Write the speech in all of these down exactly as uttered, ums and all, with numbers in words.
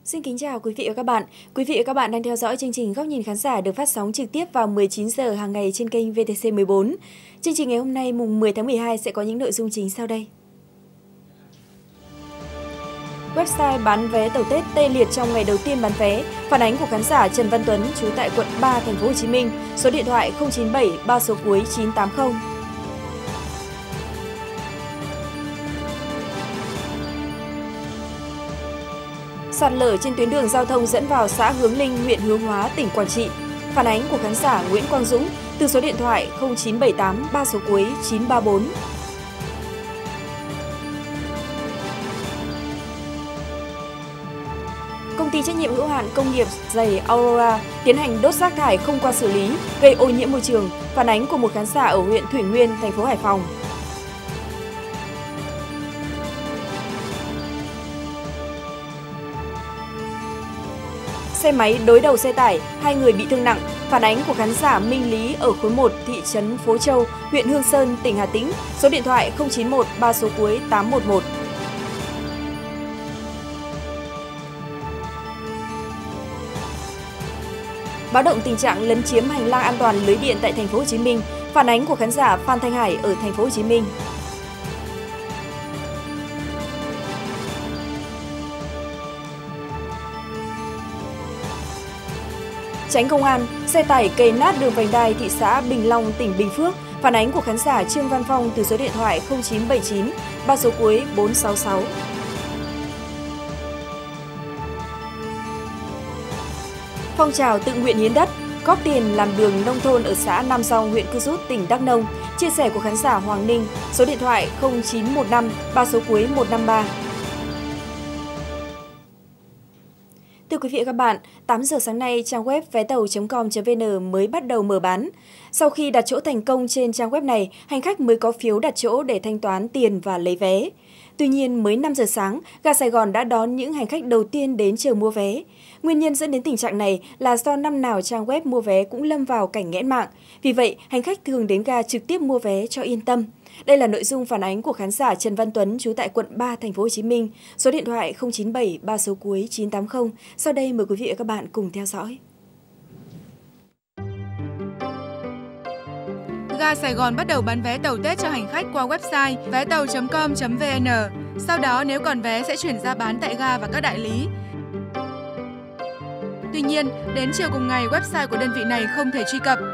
Xin kính chào quý vị và các bạn. Quý vị và các bạn đang theo dõi chương trình Góc nhìn khán giả được phát sóng trực tiếp vào mười chín giờ hàng ngày trên kênh vê tê xê mười bốn. Chương trình ngày hôm nay mùng mười tháng mười hai sẽ có những nội dung chính sau đây. Website bán vé tàu Tết tê liệt trong ngày đầu tiên bán vé, phản ánh của khán giả Trần Văn Tuấn trú tại quận ba, thành phố Hồ Chí Minh, số điện thoại không chín bảy ba số cuối chín tám không. Sạt lở trên tuyến đường giao thông dẫn vào xã Hướng Linh, huyện Hướng Hóa, tỉnh Quảng Trị. Phản ánh của khán giả Nguyễn Quang Dũng từ số điện thoại không chín bảy tám ba số cuối chín ba bốn. Công ty trách nhiệm hữu hạn công nghiệp giày Aurora tiến hành đốt rác thải không qua xử lý, gây ô nhiễm môi trường. Phản ánh của một khán giả ở huyện Thủy Nguyên, thành phố Hải Phòng. Xe máy đối đầu xe tải, hai người bị thương nặng. Phản ánh của khán giả Minh Lý ở khối một, thị trấn Phố Châu, huyện Hương Sơn, tỉnh Hà Tĩnh, số điện thoại không chín một ba số cuối tám một một. Báo động tình trạng lấn chiếm hành lang an toàn lưới điện tại thành phố Hồ Chí Minh. Phản ánh của khán giả Phan Thanh Hải ở thành phố Hồ Chí Minh. Chánh công an, xe tải cày nát đường vành đai thị xã Bình Long, tỉnh Bình Phước. Phản ánh của khán giả Trương Văn Phong từ số điện thoại không chín bảy chín ba số cuối bốn sáu sáu. Phong trào tự nguyện hiến đất, góp tiền làm đường nông thôn ở xã Nam Dòng, huyện Cư Rút, tỉnh Đắk Nông. Chia sẻ của khán giả Hoàng Ninh, số điện thoại không chín một năm ba số cuối một năm ba. Thưa quý vị và các bạn, tám giờ sáng nay, trang web vé tàu chấm com chấm vn mới bắt đầu mở bán. Sau khi đặt chỗ thành công trên trang web này, hành khách mới có phiếu đặt chỗ để thanh toán tiền và lấy vé. Tuy nhiên, mới năm giờ sáng, ga Sài Gòn đã đón những hành khách đầu tiên đến chờ mua vé. Nguyên nhân dẫn đến tình trạng này là do năm nào trang web mua vé cũng lâm vào cảnh nghẽn mạng. Vì vậy, hành khách thường đến ga trực tiếp mua vé cho yên tâm. Đây là nội dung phản ánh của khán giả Trần Văn Tuấn trú tại quận ba, thành phố Hồ Chí Minh, số điện thoại không chín bảy ba số cuối chín tám không. Sau đây mời quý vị và các bạn cùng theo dõi. Ga Sài Gòn bắt đầu bán vé tàu Tết cho hành khách qua website vé tàu chấm com chấm vn. Sau đó nếu còn vé sẽ chuyển ra bán tại ga và các đại lý. Tuy nhiên, đến chiều cùng ngày, website của đơn vị này không thể truy cập.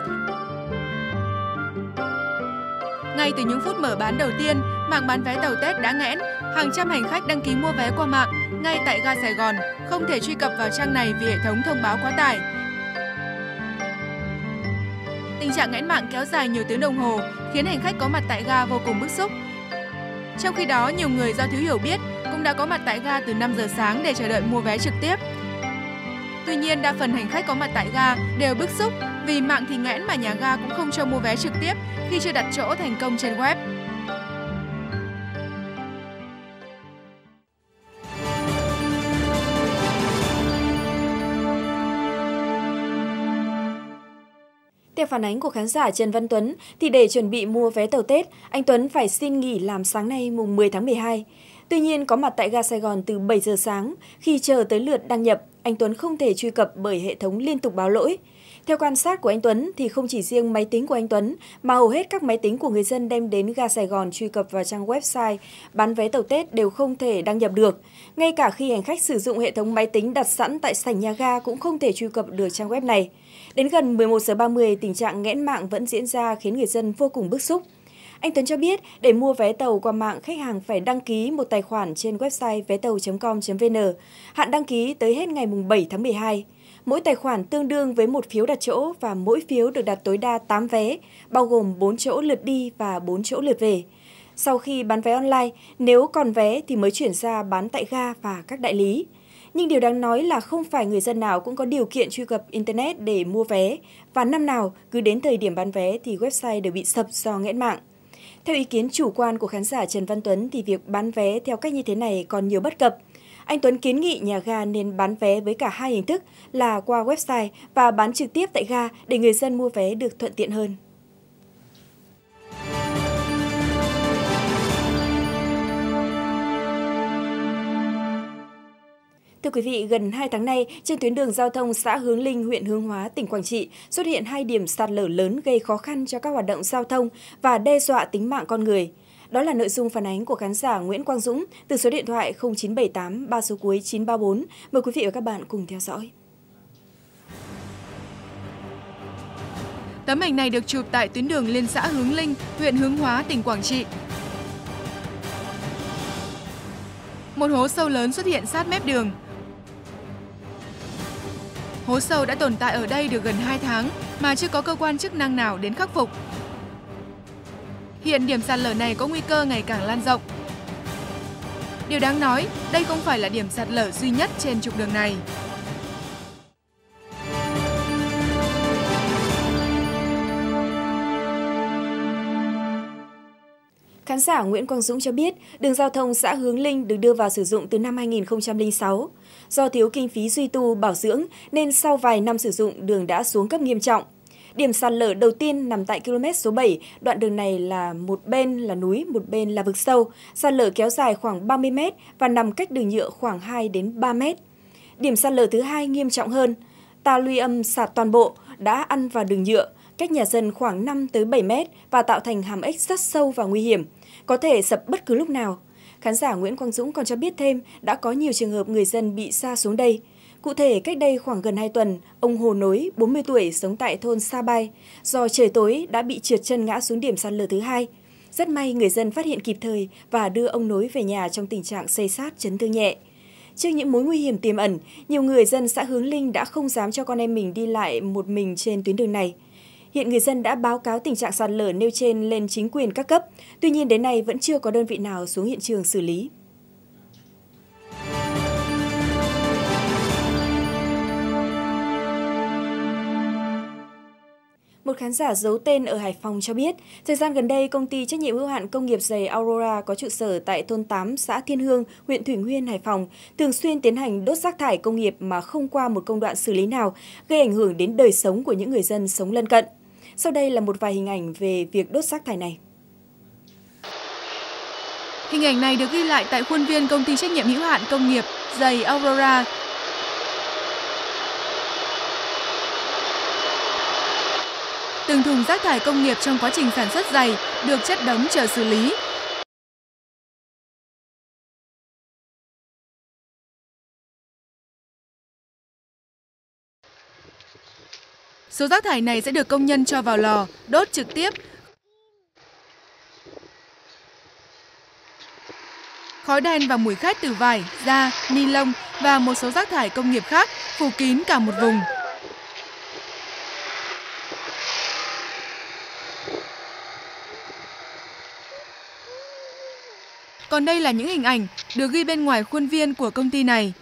Ngay từ những phút mở bán đầu tiên, mạng bán vé tàu Tết đã nghẽn. Hàng trăm hành khách đăng ký mua vé qua mạng ngay tại ga Sài Gòn, không thể truy cập vào trang này vì hệ thống thông báo quá tải. Tình trạng nghẽn mạng kéo dài nhiều tiếng đồng hồ khiến hành khách có mặt tại ga vô cùng bức xúc. Trong khi đó, nhiều người do thiếu hiểu biết cũng đã có mặt tại ga từ năm giờ sáng để chờ đợi mua vé trực tiếp. Tuy nhiên, đa phần hành khách có mặt tại ga đều bức xúc vì mạng thì nghẽn mà nhà ga cũng không cho mua vé trực tiếp khi chưa đặt chỗ thành công trên web. Theo phản ánh của khán giả Trần Văn Tuấn, thì để chuẩn bị mua vé tàu Tết, anh Tuấn phải xin nghỉ làm sáng nay mùng mười tháng mười hai. Tuy nhiên, có mặt tại ga Sài Gòn từ bảy giờ sáng, khi chờ tới lượt đăng nhập, anh Tuấn không thể truy cập bởi hệ thống liên tục báo lỗi. Theo quan sát của anh Tuấn, thì không chỉ riêng máy tính của anh Tuấn, mà hầu hết các máy tính của người dân đem đến ga Sài Gòn truy cập vào trang website bán vé tàu Tết đều không thể đăng nhập được. Ngay cả khi hành khách sử dụng hệ thống máy tính đặt sẵn tại sảnh nhà ga cũng không thể truy cập được trang web này. Đến gần mười một giờ ba mươi, tình trạng nghẽn mạng vẫn diễn ra khiến người dân vô cùng bức xúc. Anh Tuấn cho biết, để mua vé tàu qua mạng, khách hàng phải đăng ký một tài khoản trên website vé tàu chấm com chấm vn. Hạn đăng ký tới hết ngày mùng bảy tháng mười hai. Mỗi tài khoản tương đương với một phiếu đặt chỗ và mỗi phiếu được đặt tối đa tám vé, bao gồm bốn chỗ lượt đi và bốn chỗ lượt về. Sau khi bán vé online, nếu còn vé thì mới chuyển ra bán tại ga và các đại lý. Nhưng điều đáng nói là không phải người dân nào cũng có điều kiện truy cập Internet để mua vé, và năm nào cứ đến thời điểm bán vé thì website đều bị sập do nghẽn mạng. Theo ý kiến chủ quan của khán giả Trần Văn Tuấn thì việc bán vé theo cách như thế này còn nhiều bất cập. Anh Tuấn kiến nghị nhà ga nên bán vé với cả hai hình thức là qua website và bán trực tiếp tại ga để người dân mua vé được thuận tiện hơn. Thưa quý vị, gần hai tháng nay, trên tuyến đường giao thông xã Hướng Linh, huyện Hướng Hóa, tỉnh Quảng Trị xuất hiện hai điểm sạt lở lớn gây khó khăn cho các hoạt động giao thông và đe dọa tính mạng con người. Đó là nội dung phản ánh của khán giả Nguyễn Quang Dũng từ số điện thoại không chín bảy tám ba số cuối chín ba bốn. Mời quý vị và các bạn cùng theo dõi. Tấm ảnh này được chụp tại tuyến đường liên xã Hướng Linh, huyện Hướng Hóa, tỉnh Quảng Trị. Một hố sâu lớn xuất hiện sát mép đường. Hố sâu đã tồn tại ở đây được gần hai tháng mà chưa có cơ quan chức năng nào đến khắc phục. Hiện điểm sạt lở này có nguy cơ ngày càng lan rộng. Điều đáng nói, đây không phải là điểm sạt lở duy nhất trên trục đường này. Khán giả Nguyễn Quang Dũng cho biết, đường giao thông xã Hướng Linh được đưa vào sử dụng từ năm hai nghìn không trăm lẻ sáu. Do thiếu kinh phí duy tu, bảo dưỡng nên sau vài năm sử dụng đường đã xuống cấp nghiêm trọng. Điểm sạt lở đầu tiên nằm tại ki lô mét số bảy, đoạn đường này là một bên là núi, một bên là vực sâu, sạt lở kéo dài khoảng ba mươi mét và nằm cách đường nhựa khoảng hai đến ba mét. Điểm sạt lở thứ hai nghiêm trọng hơn, ta luy âm sạt toàn bộ đã ăn vào đường nhựa, cách nhà dân khoảng năm tới bảy mét và tạo thành hàm ếch rất sâu và nguy hiểm, có thể sập bất cứ lúc nào. Khán giả Nguyễn Quang Dũng còn cho biết thêm đã có nhiều trường hợp người dân bị sa xuống đây. Cụ thể, cách đây khoảng gần hai tuần, ông Hồ Nối, bốn mươi tuổi, sống tại thôn Sa Bai, do trời tối đã bị trượt chân ngã xuống điểm sạt lở thứ hai. Rất may người dân phát hiện kịp thời và đưa ông Nối về nhà trong tình trạng xây xát, chấn thương nhẹ. Trước những mối nguy hiểm tiềm ẩn, nhiều người dân xã Hướng Linh đã không dám cho con em mình đi lại một mình trên tuyến đường này. Hiện người dân đã báo cáo tình trạng sạt lở nêu trên lên chính quyền các cấp, tuy nhiên đến nay vẫn chưa có đơn vị nào xuống hiện trường xử lý. Một khán giả giấu tên ở Hải Phòng cho biết, thời gian gần đây, công ty trách nhiệm hữu hạn công nghiệp giày Aurora có trụ sở tại thôn tám, xã Thiên Hương, huyện Thủy Nguyên, Hải Phòng, thường xuyên tiến hành đốt rác thải công nghiệp mà không qua một công đoạn xử lý nào, gây ảnh hưởng đến đời sống của những người dân sống lân cận. Sau đây là một vài hình ảnh về việc đốt rác thải này. Hình ảnh này được ghi lại tại khuôn viên công ty trách nhiệm hữu hạn công nghiệp giày Aurora. Từng thùng rác thải công nghiệp trong quá trình sản xuất giày được chất đống chờ xử lý. Số rác thải này sẽ được công nhân cho vào lò, đốt trực tiếp. Khói đen và mùi khét từ vải, da, ni lông và một số rác thải công nghiệp khác phủ kín cả một vùng. Còn đây là những hình ảnh được ghi bên ngoài khuôn viên của công ty này.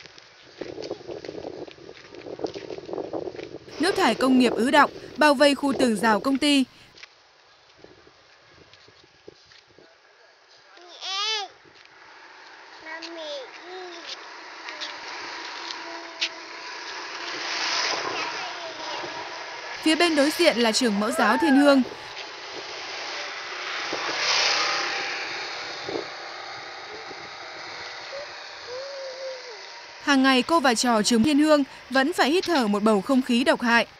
Nước thải công nghiệp ứ đọng, bao vây khu tường rào công ty. Phía bên đối diện là trường mẫu giáo Thiên Hương. Hàng ngày cô và trò trường Thiên Hương vẫn phải hít thở một bầu không khí độc hại.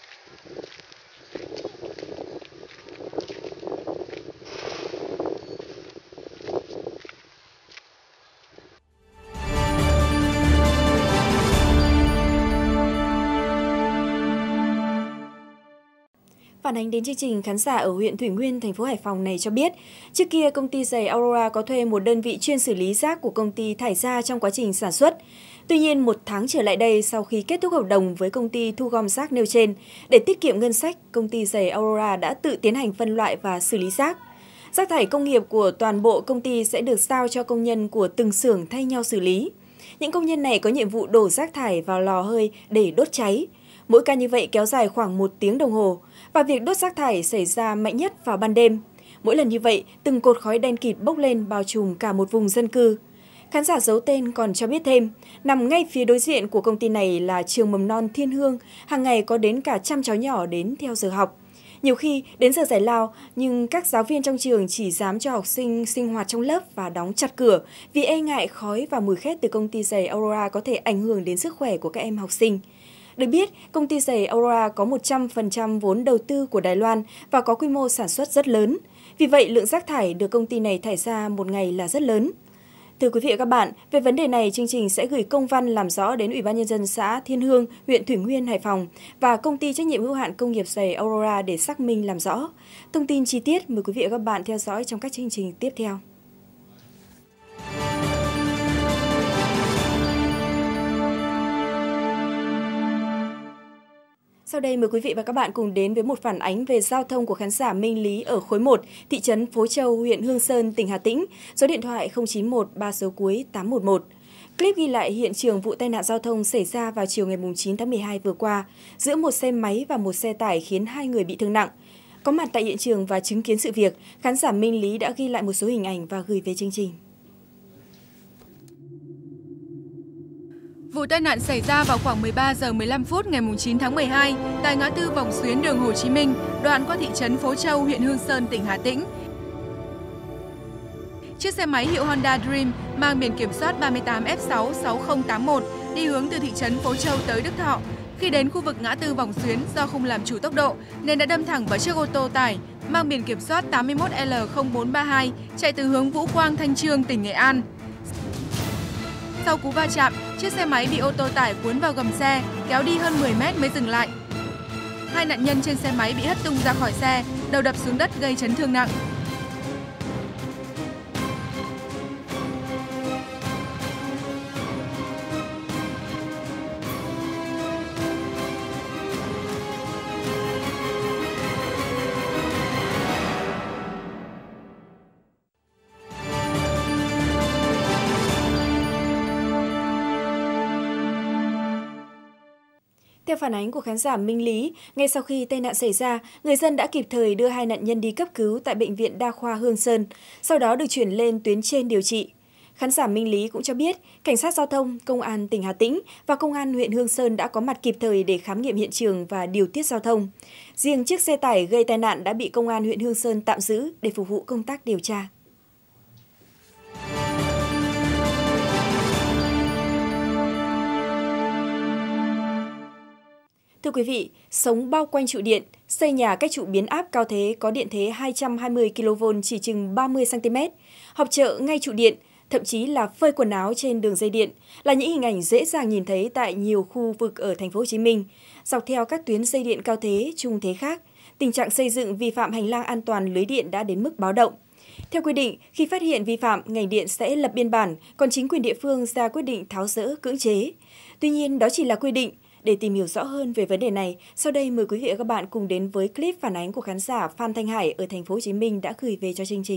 Phản ánh đến chương trình, khán giả ở huyện Thủy Nguyên, thành phố Hải Phòng này cho biết, trước kia công ty giày Aurora có thuê một đơn vị chuyên xử lý rác của công ty thải ra trong quá trình sản xuất. Tuy nhiên, một tháng trở lại đây, sau khi kết thúc hợp đồng với công ty thu gom rác nêu trên, để tiết kiệm ngân sách, công ty giày Aurora đã tự tiến hành phân loại và xử lý rác. Rác thải công nghiệp của toàn bộ công ty sẽ được giao cho công nhân của từng xưởng thay nhau xử lý. Những công nhân này có nhiệm vụ đổ rác thải vào lò hơi để đốt cháy. Mỗi ca như vậy kéo dài khoảng một tiếng đồng hồ, và việc đốt rác thải xảy ra mạnh nhất vào ban đêm. Mỗi lần như vậy, từng cột khói đen kịt bốc lên bao trùm cả một vùng dân cư. Khán giả giấu tên còn cho biết thêm, nằm ngay phía đối diện của công ty này là trường mầm non Thiên Hương, hàng ngày có đến cả trăm cháu nhỏ đến theo giờ học. Nhiều khi đến giờ giải lao nhưng các giáo viên trong trường chỉ dám cho học sinh sinh hoạt trong lớp và đóng chặt cửa vì e ngại khói và mùi khét từ công ty giày Aurora có thể ảnh hưởng đến sức khỏe của các em học sinh. Được biết, công ty giày Aurora có một trăm phần trăm vốn đầu tư của Đài Loan và có quy mô sản xuất rất lớn. Vì vậy, lượng rác thải được công ty này thải ra một ngày là rất lớn. Thưa quý vị và các bạn, về vấn đề này, chương trình sẽ gửi công văn làm rõ đến Ủy ban Nhân dân xã Thiên Hương, huyện Thủy Nguyên, Hải Phòng và công ty trách nhiệm hữu hạn công nghiệp giày Aurora để xác minh làm rõ. Thông tin chi tiết mời quý vị và các bạn theo dõi trong các chương trình tiếp theo. Sau đây mời quý vị và các bạn cùng đến với một phản ánh về giao thông của khán giả Minh Lý ở khối một, thị trấn Phố Châu, huyện Hương Sơn, tỉnh Hà Tĩnh, số điện thoại không chín một ba số cuối tám một một. Clip ghi lại hiện trường vụ tai nạn giao thông xảy ra vào chiều ngày chín tháng mười hai vừa qua, giữa một xe máy và một xe tải khiến hai người bị thương nặng. Có mặt tại hiện trường và chứng kiến sự việc, khán giả Minh Lý đã ghi lại một số hình ảnh và gửi về chương trình. Vụ tai nạn xảy ra vào khoảng mười ba giờ mười lăm phút ngày chín tháng mười hai tại ngã tư vòng xuyến đường Hồ Chí Minh, đoạn qua thị trấn Phố Châu, huyện Hương Sơn, tỉnh Hà Tĩnh. Chiếc xe máy hiệu Honda Dream mang biển kiểm soát ba mươi tám F sáu sáu không tám một đi hướng từ thị trấn Phố Châu tới Đức Thọ. Khi đến khu vực ngã tư vòng xuyến, do không làm chủ tốc độ nên đã đâm thẳng vào chiếc ô tô tải mang biển kiểm soát tám mươi mốt L không bốn ba hai chạy từ hướng Vũ Quang, Thanh Chương, tỉnh Nghệ An. Sau cú va chạm, chiếc xe máy bị ô tô tải cuốn vào gầm xe, kéo đi hơn mười mét mới dừng lại. Hai nạn nhân trên xe máy bị hất tung ra khỏi xe, đầu đập xuống đất gây chấn thương nặng. Theo phản ánh của khán giả Minh Lý, ngay sau khi tai nạn xảy ra, người dân đã kịp thời đưa hai nạn nhân đi cấp cứu tại Bệnh viện Đa khoa Hương Sơn, sau đó được chuyển lên tuyến trên điều trị. Khán giả Minh Lý cũng cho biết, Cảnh sát Giao thông, Công an tỉnh Hà Tĩnh và Công an huyện Hương Sơn đã có mặt kịp thời để khám nghiệm hiện trường và điều tiết giao thông. Riêng chiếc xe tải gây tai nạn đã bị Công an huyện Hương Sơn tạm giữ để phục vụ công tác điều tra. Thưa quý vị, sống bao quanh trụ điện, xây nhà cách trụ biến áp cao thế có điện thế hai trăm hai mươi ki lô vôn chỉ chừng ba mươi xăng ti mét, họp chợ ngay trụ điện, thậm chí là phơi quần áo trên đường dây điện là những hình ảnh dễ dàng nhìn thấy tại nhiều khu vực ở thành phố Hồ Chí Minh. Dọc theo các tuyến dây điện cao thế, trung thế khác, tình trạng xây dựng vi phạm hành lang an toàn lưới điện đã đến mức báo động. Theo quy định, khi phát hiện vi phạm, ngành điện sẽ lập biên bản, còn chính quyền địa phương ra quyết định tháo dỡ, cưỡng chế. Tuy nhiên, đó chỉ là quy định. Để tìm hiểu rõ hơn về vấn đề này, sau đây mời quý vị và các bạn cùng đến với clip phản ánh của khán giả Phan Thanh Hải ở thành phố Hồ Chí Minh đã gửi về cho chương trình.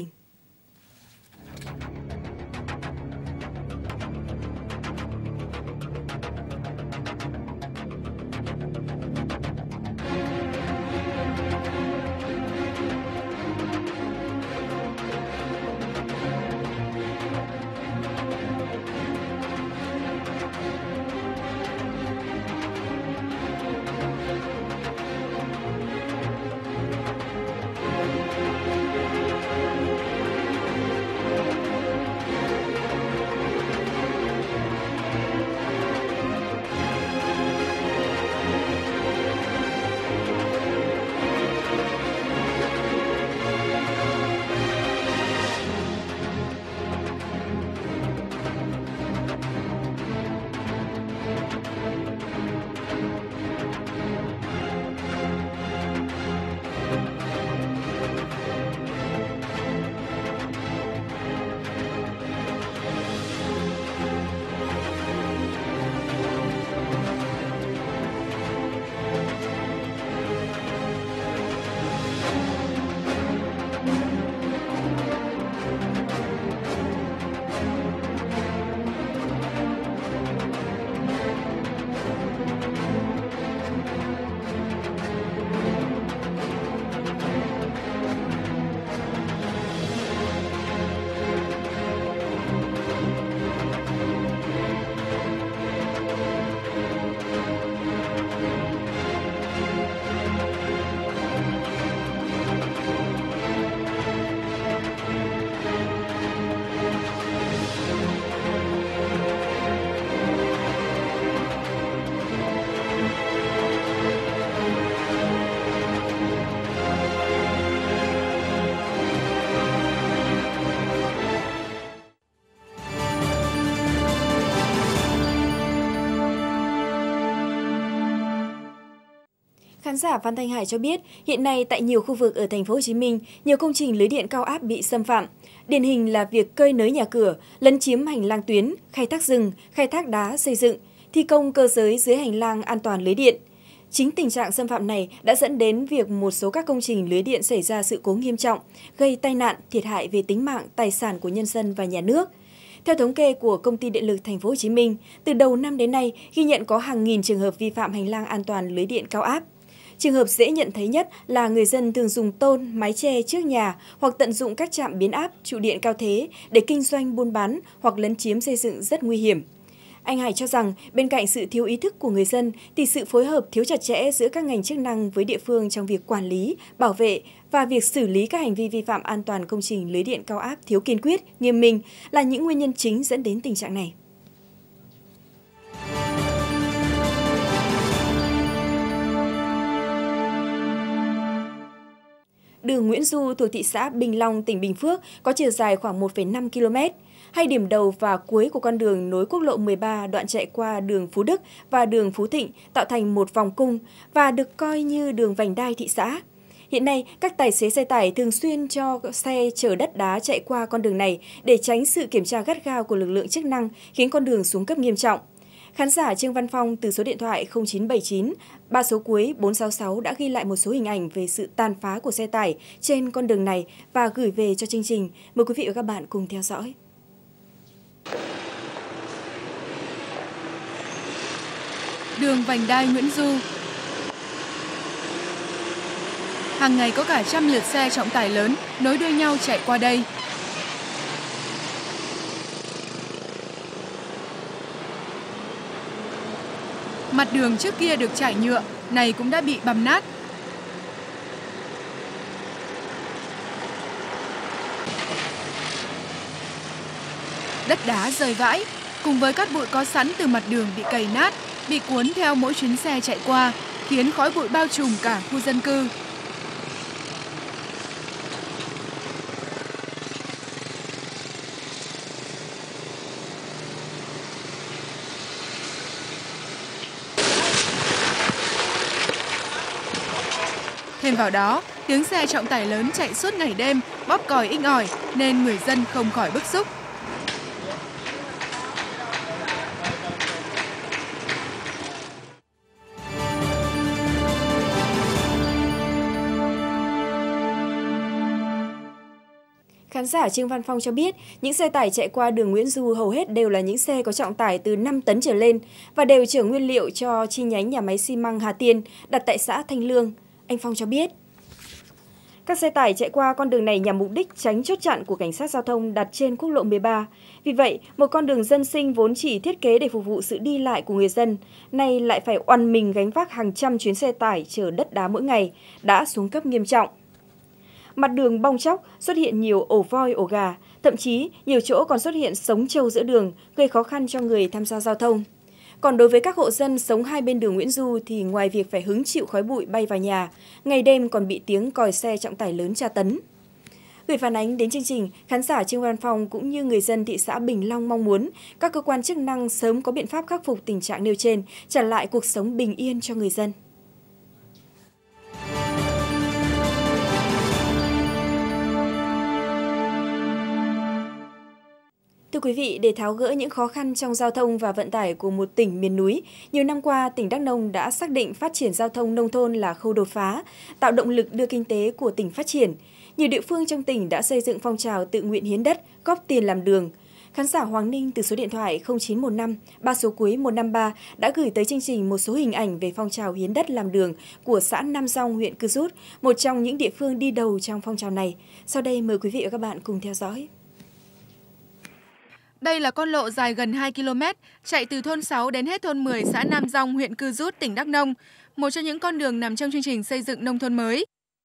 Khán giả Phan Thanh Hải cho biết, hiện nay tại nhiều khu vực ở thành phố Hồ Chí Minh, nhiều công trình lưới điện cao áp bị xâm phạm. Điển hình là việc cơi nới nhà cửa, lấn chiếm hành lang tuyến, khai thác rừng, khai thác đá xây dựng, thi công cơ giới dưới hành lang an toàn lưới điện. Chính tình trạng xâm phạm này đã dẫn đến việc một số các công trình lưới điện xảy ra sự cố nghiêm trọng, gây tai nạn, thiệt hại về tính mạng, tài sản của nhân dân và nhà nước. Theo thống kê của Công ty Điện lực Thành phố Hồ Chí Minh, từ đầu năm đến nay ghi nhận có hàng nghìn trường hợp vi phạm hành lang an toàn lưới điện cao áp. Trường hợp dễ nhận thấy nhất là người dân thường dùng tôn, mái che trước nhà hoặc tận dụng các trạm biến áp, trụ điện cao thế để kinh doanh buôn bán hoặc lấn chiếm xây dựng rất nguy hiểm. Anh Hải cho rằng bên cạnh sự thiếu ý thức của người dân thì sự phối hợp thiếu chặt chẽ giữa các ngành chức năng với địa phương trong việc quản lý, bảo vệ và việc xử lý các hành vi vi phạm an toàn công trình lưới điện cao áp thiếu kiên quyết, nghiêm minh là những nguyên nhân chính dẫn đến tình trạng này. Đường Nguyễn Du thuộc thị xã Bình Long, tỉnh Bình Phước có chiều dài khoảng một phẩy năm ki lô mét. Hai điểm đầu và cuối của con đường nối quốc lộ mười ba đoạn chạy qua đường Phú Đức và đường Phú Thịnh tạo thành một vòng cung và được coi như đường vành đai thị xã. Hiện nay, các tài xế xe tải thường xuyên cho xe chở đất đá chạy qua con đường này để tránh sự kiểm tra gắt gao của lực lượng chức năng, khiến con đường xuống cấp nghiêm trọng. Khán giả Trương Văn Phong từ số điện thoại không chín bảy chín ba số cuối bốn sáu sáu đã ghi lại một số hình ảnh về sự tàn phá của xe tải trên con đường này và gửi về cho chương trình. Mời quý vị và các bạn cùng theo dõi. Đường vành đai Nguyễn Du. Hàng ngày có cả trăm lượt xe trọng tải lớn nối đuôi nhau chạy qua đây. Mặt đường trước kia được trải nhựa, này cũng đã bị bằm nát. Đất đá rơi vãi, cùng với cát bụi có sẵn từ mặt đường bị cày nát, bị cuốn theo mỗi chuyến xe chạy qua, khiến khói bụi bao trùm cả khu dân cư. Thêm vào đó, tiếng xe trọng tải lớn chạy suốt ngày đêm, bóp còi inh ỏi nên người dân không khỏi bức xúc. Khán giả Trương Văn Phong cho biết, những xe tải chạy qua đường Nguyễn Du hầu hết đều là những xe có trọng tải từ năm tấn trở lên và đều chở nguyên liệu cho chi nhánh nhà máy xi măng Hà Tiên đặt tại xã Thanh Lương. Anh Phong cho biết, các xe tải chạy qua con đường này nhằm mục đích tránh chốt chặn của cảnh sát giao thông đặt trên quốc lộ mười ba. Vì vậy, một con đường dân sinh vốn chỉ thiết kế để phục vụ sự đi lại của người dân, nay lại phải oằn mình gánh vác hàng trăm chuyến xe tải chở đất đá mỗi ngày, đã xuống cấp nghiêm trọng. Mặt đường bong tróc, xuất hiện nhiều ổ voi, ổ gà, thậm chí nhiều chỗ còn xuất hiện sống trâu giữa đường, gây khó khăn cho người tham gia giao thông. Còn đối với các hộ dân sống hai bên đường Nguyễn Du thì ngoài việc phải hứng chịu khói bụi bay vào nhà, ngày đêm còn bị tiếng còi xe trọng tải lớn tra tấn. Gửi phản ánh đến chương trình, khán giả Trương Văn Phong cũng như người dân thị xã Bình Long mong muốn các cơ quan chức năng sớm có biện pháp khắc phục tình trạng nêu trên, trả lại cuộc sống bình yên cho người dân. Thưa quý vị, để tháo gỡ những khó khăn trong giao thông và vận tải của một tỉnh miền núi, nhiều năm qua, tỉnh Đắk Nông đã xác định phát triển giao thông nông thôn là khâu đột phá, tạo động lực đưa kinh tế của tỉnh phát triển. Nhiều địa phương trong tỉnh đã xây dựng phong trào tự nguyện hiến đất, góp tiền làm đường. Khán giả Hoàng Ninh từ số điện thoại không chín một năm ba số cuối một năm ba đã gửi tới chương trình một số hình ảnh về phong trào hiến đất làm đường của xã Nam Dong, huyện Cư Rút, một trong những địa phương đi đầu trong phong trào này. Sau đây mời quý vị và các bạn cùng theo dõi. Đây là con lộ dài gần hai ki lô mét, chạy từ thôn sáu đến hết thôn mười xã Nam Dong, huyện Cư Rút, tỉnh Đắk Nông, một trong những con đường nằm trong chương trình xây dựng nông thôn mới.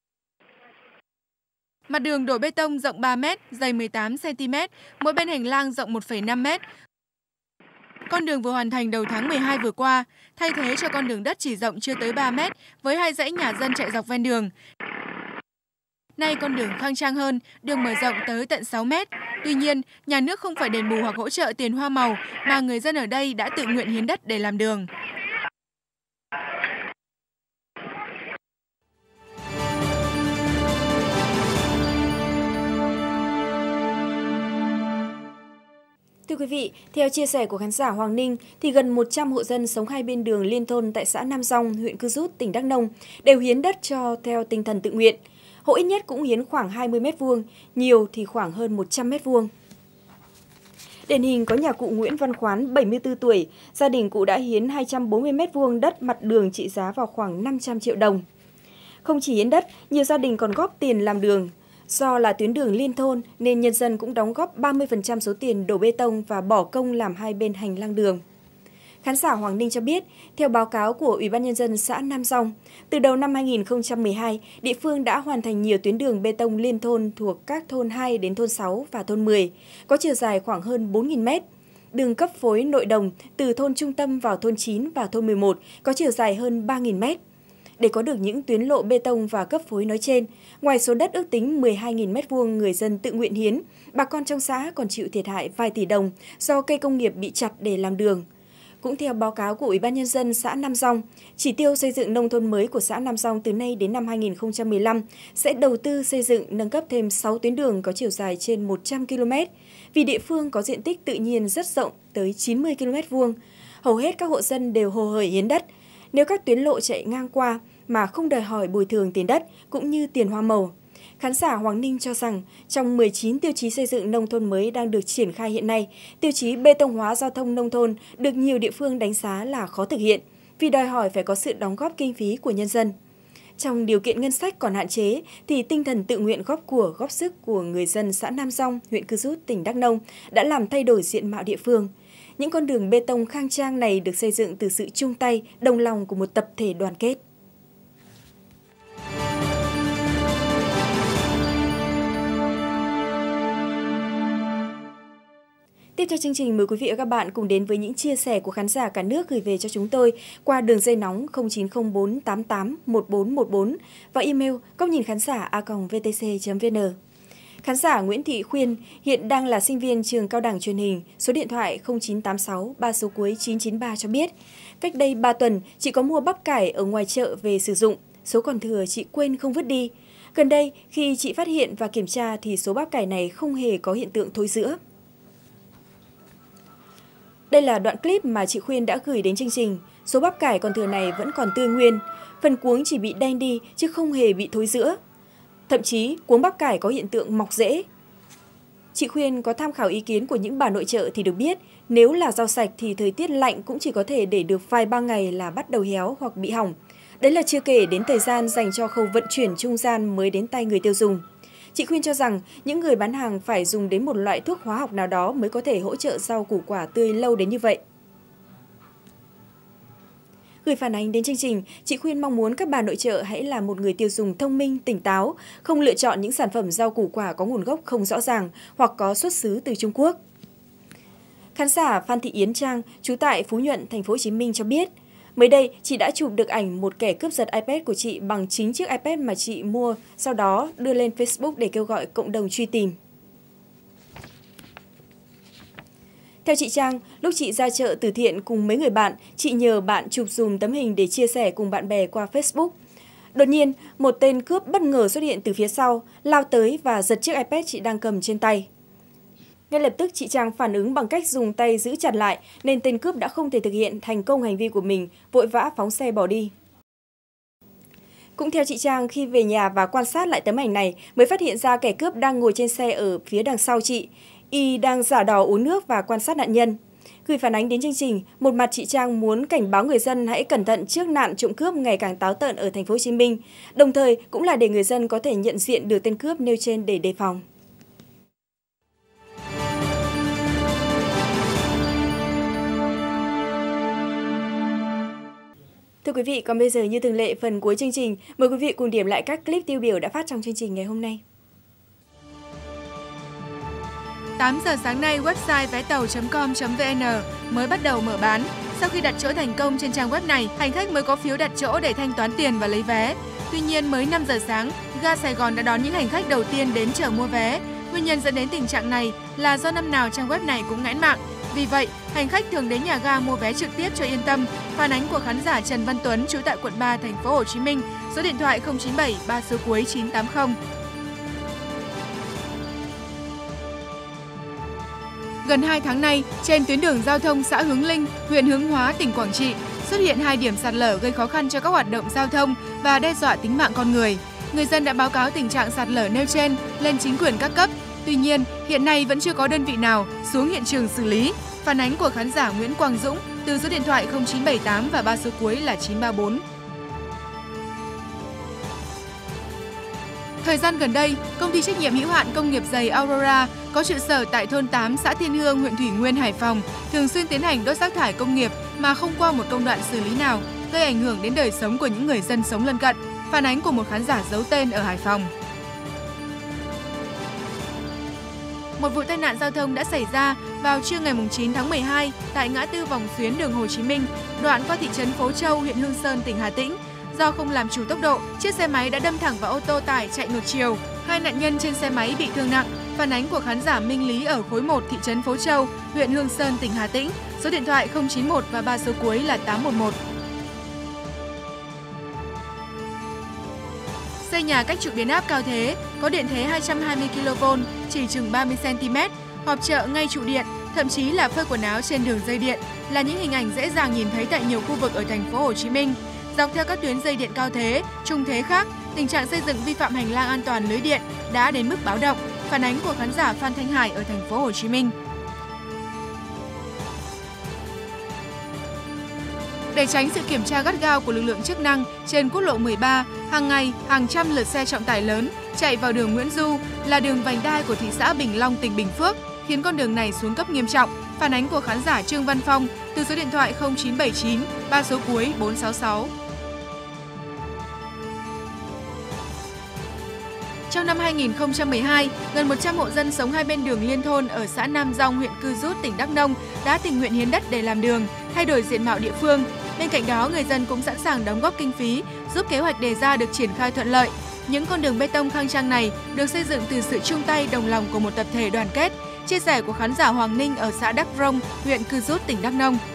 Mặt đường đổ bê tông rộng ba mét, dày mười tám xăng ti mét, mỗi bên hành lang rộng một phẩy năm mét. Con đường vừa hoàn thành đầu tháng mười hai vừa qua, thay thế cho con đường đất chỉ rộng chưa tới ba mét với hai dãy nhà dân chạy dọc ven đường. Nay con đường khang trang hơn, đường mở rộng tới tận sáu mét. Tuy nhiên, nhà nước không phải đền bù hoặc hỗ trợ tiền hoa màu mà người dân ở đây đã tự nguyện hiến đất để làm đường. Thưa quý vị, theo chia sẻ của khán giả Hoàng Ninh, thì gần một trăm hộ dân sống hai bên đường liên thôn tại xã Nam Dong, huyện Cư Rút, tỉnh Đắk Nông đều hiến đất cho theo tinh thần tự nguyện. Hộ ít nhất cũng hiến khoảng hai mươi mét vuông, nhiều thì khoảng hơn một trăm mét vuông. Điển hình có nhà cụ Nguyễn Văn Khoán, bảy mươi tư tuổi, gia đình cụ đã hiến hai trăm bốn mươi mét vuông đất mặt đường trị giá vào khoảng năm trăm triệu đồng. Không chỉ hiến đất, nhiều gia đình còn góp tiền làm đường. Do là tuyến đường liên thôn nên nhân dân cũng đóng góp ba mươi phần trăm số tiền đổ bê tông và bỏ công làm hai bên hành lang đường. Khán giả Hoàng Ninh cho biết, theo báo cáo của Ủy ban Nhân dân xã Nam Dong, từ đầu năm hai nghìn không trăm mười hai, địa phương đã hoàn thành nhiều tuyến đường bê tông liên thôn thuộc các thôn hai đến thôn sáu và thôn mười, có chiều dài khoảng hơn bốn nghìn mét. Đường cấp phối nội đồng từ thôn trung tâm vào thôn chín và thôn mười một có chiều dài hơn ba nghìn mét. Để có được những tuyến lộ bê tông và cấp phối nói trên, ngoài số đất ước tính mười hai nghìn mét vuông người dân tự nguyện hiến, bà con trong xã còn chịu thiệt hại vài tỷ đồng do cây công nghiệp bị chặt để làm đường. Cũng theo báo cáo của Ủy ban Nhân dân xã Nam Dong, chỉ tiêu xây dựng nông thôn mới của xã Nam Dong từ nay đến năm hai nghìn không trăm mười lăm sẽ đầu tư xây dựng nâng cấp thêm sáu tuyến đường có chiều dài trên một trăm ki lô mét, vì địa phương có diện tích tự nhiên rất rộng tới chín mươi ki lô mét vuông. Hầu hết các hộ dân đều hồ hởi hiến đất. Nếu các tuyến lộ chạy ngang qua mà không đòi hỏi bồi thường tiền đất cũng như tiền hoa màu. Khán giả Hoàng Ninh cho rằng trong mười chín tiêu chí xây dựng nông thôn mới đang được triển khai hiện nay, tiêu chí bê tông hóa giao thông nông thôn được nhiều địa phương đánh giá là khó thực hiện vì đòi hỏi phải có sự đóng góp kinh phí của nhân dân. Trong điều kiện ngân sách còn hạn chế thì tinh thần tự nguyện góp của góp sức của người dân xã Nam Dong, huyện Cư Rút, tỉnh Đắk Nông đã làm thay đổi diện mạo địa phương. Những con đường bê tông khang trang này được xây dựng từ sự chung tay, đồng lòng của một tập thể đoàn kết. Tiếp theo chương trình, mời quý vị và các bạn cùng đến với những chia sẻ của khán giả cả nước gửi về cho chúng tôi qua đường dây nóng không chín không bốn tám tám một bốn một bốn và email góc nhìn khán giả a còng vê tê xê chấm vê en. Khán giả Nguyễn Thị Khuyên hiện đang là sinh viên trường cao đẳng truyền hình, số điện thoại không chín tám sáu ba số cuối chín chín ba cho biết, cách đây ba tuần chị có mua bắp cải ở ngoài chợ về sử dụng, số còn thừa chị quên không vứt đi. Gần đây, khi chị phát hiện và kiểm tra thì số bắp cải này không hề có hiện tượng thối rữa. Đây là đoạn clip mà chị Khuyên đã gửi đến chương trình. Số bắp cải còn thừa này vẫn còn tươi nguyên, phần cuống chỉ bị đen đi chứ không hề bị thối rữa. Thậm chí, cuống bắp cải có hiện tượng mọc rễ. Chị Khuyên có tham khảo ý kiến của những bà nội trợ thì được biết, nếu là rau sạch thì thời tiết lạnh cũng chỉ có thể để được vài ba ngày là bắt đầu héo hoặc bị hỏng. Đấy là chưa kể đến thời gian dành cho khâu vận chuyển trung gian mới đến tay người tiêu dùng. Chị Khuyên cho rằng những người bán hàng phải dùng đến một loại thuốc hóa học nào đó mới có thể hỗ trợ rau củ quả tươi lâu đến như vậy. Gửi phản ánh đến chương trình, chị Khuyên mong muốn các bà nội trợ hãy là một người tiêu dùng thông minh, tỉnh táo, không lựa chọn những sản phẩm rau củ quả có nguồn gốc không rõ ràng hoặc có xuất xứ từ Trung Quốc. Khán giả Phan Thị Yến Trang, trú tại Phú Nhuận, thành phố Hồ Chí Minh cho biết, mới đây chị đã chụp được ảnh một kẻ cướp giật iPad của chị bằng chính chiếc iPad mà chị mua, sau đó đưa lên Facebook để kêu gọi cộng đồng truy tìm. Theo chị Trang, lúc chị ra chợ từ thiện cùng mấy người bạn, chị nhờ bạn chụp dùm tấm hình để chia sẻ cùng bạn bè qua Facebook. Đột nhiên, một tên cướp bất ngờ xuất hiện từ phía sau, lao tới và giật chiếc iPad chị đang cầm trên tay. Ngay lập tức chị Trang phản ứng bằng cách dùng tay giữ chặt lại nên tên cướp đã không thể thực hiện thành công hành vi của mình, vội vã phóng xe bỏ đi. Cũng theo chị Trang, khi về nhà và quan sát lại tấm ảnh này mới phát hiện ra kẻ cướp đang ngồi trên xe ở phía đằng sau chị. Y đang giả đò uống nước và quan sát nạn nhân. Gửi phản ánh đến chương trình, một mặt chị Trang muốn cảnh báo người dân hãy cẩn thận trước nạn trộm cướp ngày càng táo tợn ở thành phố Hồ Chí Minh, đồng thời cũng là để người dân có thể nhận diện được tên cướp nêu trên để đề phòng. Thưa quý vị, còn bây giờ như thường lệ phần cuối chương trình, mời quý vị cùng điểm lại các clip tiêu biểu đã phát trong chương trình ngày hôm nay. tám giờ sáng nay, website vé tàu chấm com chấm vê en mới bắt đầu mở bán. Sau khi đặt chỗ thành công trên trang web này, hành khách mới có phiếu đặt chỗ để thanh toán tiền và lấy vé. Tuy nhiên, mới năm giờ sáng, ga Sài Gòn đã đón những hành khách đầu tiên đến chờ mua vé. Nguyên nhân dẫn đến tình trạng này là do năm nào trang web này cũng ngãn mạng. Vì vậy, hành khách thường đến nhà ga mua vé trực tiếp cho yên tâm. Phản ánh của khán giả Trần Văn Tuấn, trú tại quận ba, thành phố Hồ Chí Minh, số điện thoại không chín bảy ba số cuối chín tám không. Gần hai tháng nay, trên tuyến đường giao thông xã Hướng Linh, huyện Hướng Hóa, tỉnh Quảng Trị xuất hiện hai điểm sạt lở gây khó khăn cho các hoạt động giao thông và đe dọa tính mạng con người. Người dân đã báo cáo tình trạng sạt lở nêu trên lên chính quyền các cấp. Tuy nhiên, hiện nay vẫn chưa có đơn vị nào xuống hiện trường xử lý. Phản ánh của khán giả Nguyễn Quang Dũng từ số điện thoại không chín bảy tám và ba số cuối là chín ba bốn. Thời gian gần đây, công ty trách nhiệm hữu hạn công nghiệp giày Aurora có trụ sở tại thôn tám, xã Thiên Hương, huyện Thủy Nguyên, Hải Phòng thường xuyên tiến hành đốt rác thải công nghiệp mà không qua một công đoạn xử lý nào, gây ảnh hưởng đến đời sống của những người dân sống lân cận. Phản ánh của một khán giả giấu tên ở Hải Phòng. Một vụ tai nạn giao thông đã xảy ra vào trưa ngày chín tháng mười hai tại ngã tư vòng xuyến đường Hồ Chí Minh, đoạn qua thị trấn Phố Châu, huyện Hương Sơn, tỉnh Hà Tĩnh. Do không làm chủ tốc độ, chiếc xe máy đã đâm thẳng vào ô tô tải chạy ngược chiều. Hai nạn nhân trên xe máy bị thương nặng. Phản ánh của khán giả Minh Lý ở khối một thị trấn Phố Châu, huyện Hương Sơn, tỉnh Hà Tĩnh. Số điện thoại không chín một và ba số cuối là tám một một. Xây nhà cách trụ biến áp cao thế, có điện thế hai trăm hai mươi ki lô vôn, chỉ chừng ba mươi xăng ti mét, họp chợ ngay trụ điện, thậm chí là phơi quần áo trên đường dây điện là những hình ảnh dễ dàng nhìn thấy tại nhiều khu vực ở thành phố Hồ Chí Minh. Dọc theo các tuyến dây điện cao thế, trung thế khác, tình trạng xây dựng vi phạm hành lang an toàn lưới điện đã đến mức báo động. Phản ánh của khán giả Phan Thanh Hải ở thành phố Hồ Chí Minh. Để tránh sự kiểm tra gắt gao của lực lượng chức năng trên quốc lộ mười ba, hàng ngày hàng trăm lượt xe trọng tải lớn chạy vào đường Nguyễn Du là đường vành đai của thị xã Bình Long, tỉnh Bình Phước, khiến con đường này xuống cấp nghiêm trọng. Phản ánh của khán giả Trương Văn Phong từ số điện thoại không chín bảy chín, ba số cuối bốn sáu sáu. Trong năm hai nghìn không trăm mười hai, gần một trăm hộ dân sống hai bên đường liên thôn ở xã Nam Dong, huyện Cư Rút, tỉnh Đắk Nông đã tình nguyện hiến đất để làm đường, thay đổi diện mạo địa phương. Bên cạnh đó, người dân cũng sẵn sàng đóng góp kinh phí, giúp kế hoạch đề ra được triển khai thuận lợi. Những con đường bê tông khang trang này được xây dựng từ sự chung tay đồng lòng của một tập thể đoàn kết. Chia sẻ của khán giả Hoàng Ninh ở xã Đắk Rông, huyện Cư Rút, tỉnh Đắk Nông.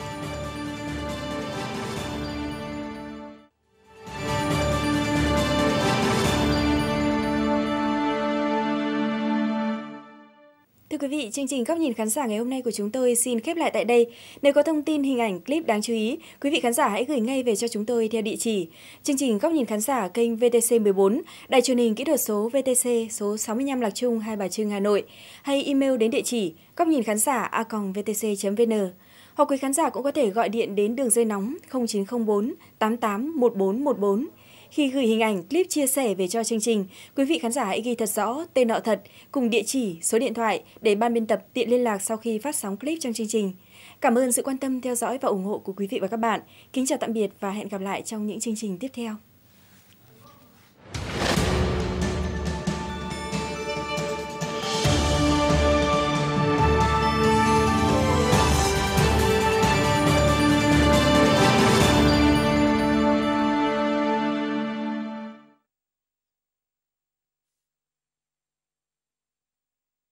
Thưa quý vị, chương trình Góc nhìn khán giả ngày hôm nay của chúng tôi xin khép lại tại đây. Nếu có thông tin, hình ảnh, clip đáng chú ý, quý vị khán giả hãy gửi ngay về cho chúng tôi theo địa chỉ chương trình Góc nhìn khán giả kênh vê tê xê mười bốn, đài truyền hình kỹ thuật số vê tê xê số sáu mươi lăm Lạc Trung, Hai Bà Trưng, Hà Nội, hay email đến địa chỉ góc nhìn khán giả a còng vê tê xê chấm vê en. Hoặc quý khán giả cũng có thể gọi điện đến đường dây nóng không chín không bốn tám tám một bốn một bốn. Khi gửi hình ảnh, clip chia sẻ về cho chương trình, quý vị khán giả hãy ghi thật rõ tên họ thật cùng địa chỉ, số điện thoại để ban biên tập tiện liên lạc sau khi phát sóng clip trong chương trình. Cảm ơn sự quan tâm theo dõi và ủng hộ của quý vị và các bạn. Kính chào tạm biệt và hẹn gặp lại trong những chương trình tiếp theo.